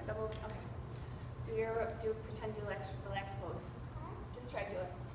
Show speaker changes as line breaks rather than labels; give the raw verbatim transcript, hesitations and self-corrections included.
Double. Okay. Do your do pretend you relax relax pose. Just try to do it.